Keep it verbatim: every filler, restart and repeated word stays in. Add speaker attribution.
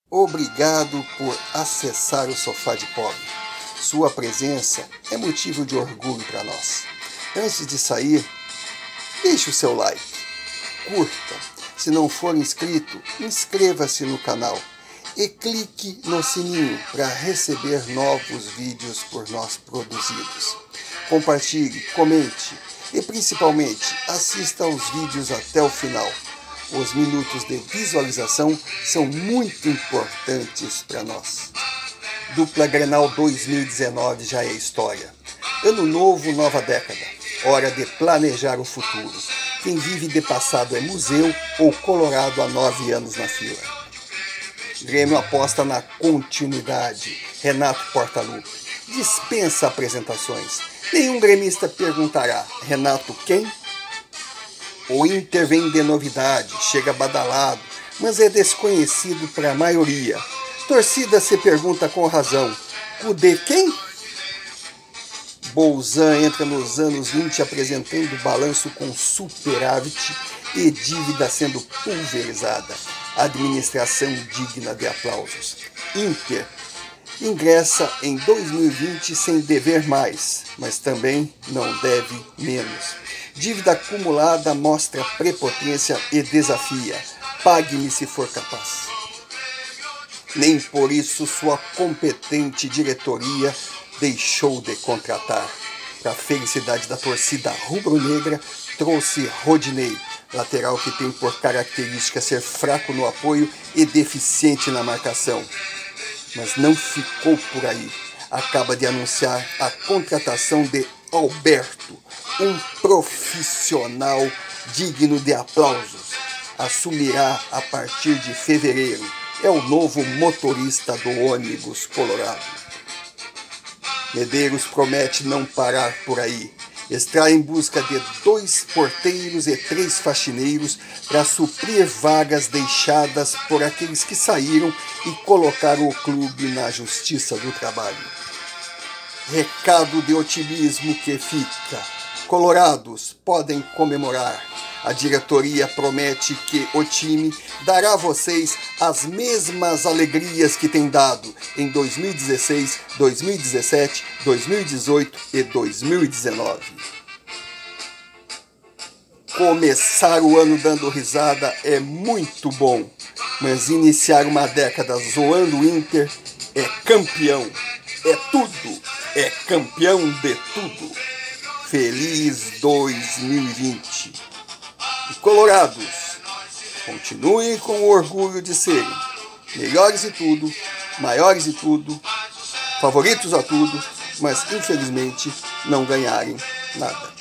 Speaker 1: Obrigado por acessar o Sofá de Pobre. Sua presença é motivo de orgulho para nós. Antes de sair, deixe o seu like, curta. Se não for inscrito, inscreva-se no canal e clique no sininho para receber novos vídeos por nós produzidos. Compartilhe, comente e principalmente assista aos vídeos até o final. Os minutos de visualização são muito importantes para nós. Dupla Grenal dois mil e dezenove já é história. Ano novo, nova década. Hora de planejar o futuro. Quem vive de passado é museu ou Colorado há nove anos na fila. Grêmio aposta na continuidade. Renato Portaluppi dispensa apresentações. Nenhum gremista perguntará: Renato quem? O Inter vem de novidade, chega badalado, mas é desconhecido para a maioria. Torcida se pergunta com razão: Cudê quem? Bolzan entra nos anos vinte apresentando balanço com superávit e dívida sendo pulverizada. Administração digna de aplausos. Inter ingressa em dois mil e vinte sem dever mais, mas também não deve menos. Dívida acumulada mostra prepotência e desafia. Pague-me se for capaz. Nem por isso sua competente diretoria deixou de contratar. Para a felicidade da torcida rubro-negra, trouxe Rodinei, lateral que tem por característica ser fraco no apoio e deficiente na marcação. Mas não ficou por aí. Acaba de anunciar a contratação de Alberto, um profissional digno de aplausos. Assumirá a partir de fevereiro. É o novo motorista do ônibus colorado. Medeiros promete não parar por aí. Está em busca de dois porteiros e três faxineiros para suprir vagas deixadas por aqueles que saíram e colocaram o clube na justiça do trabalho. Recado de otimismo que fica. Colorados podem comemorar. A diretoria promete que o time dará a vocês as mesmas alegrias que tem dado em dois mil e dezesseis, dois mil e dezessete, dois mil e dezoito e dois mil e dezenove. Começar o ano dando risada é muito bom, mas iniciar uma década zoando o Inter é campeão. É tudo, é campeão de tudo. Feliz dois mil e vinte. E colorados, continuem com o orgulho de serem melhores em tudo, maiores em tudo, favoritos a tudo, mas infelizmente não ganharem nada.